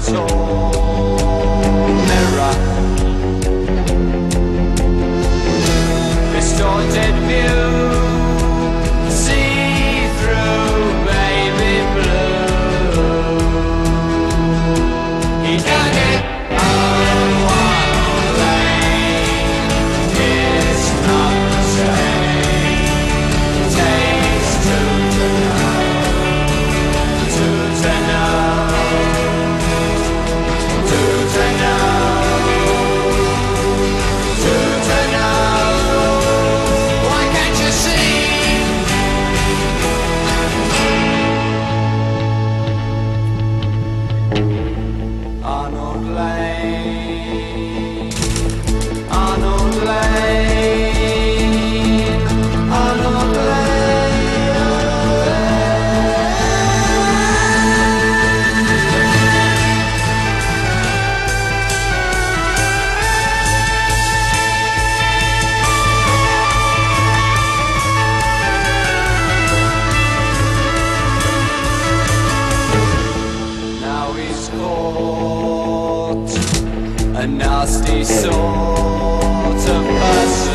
tall mirror, distorted view, see through baby blue. He dug it on one lane, it's not the same. Takes two to know, two to know. Arnold Lane, Arnold Lane, Arnold Now he's caught a nasty sort of person.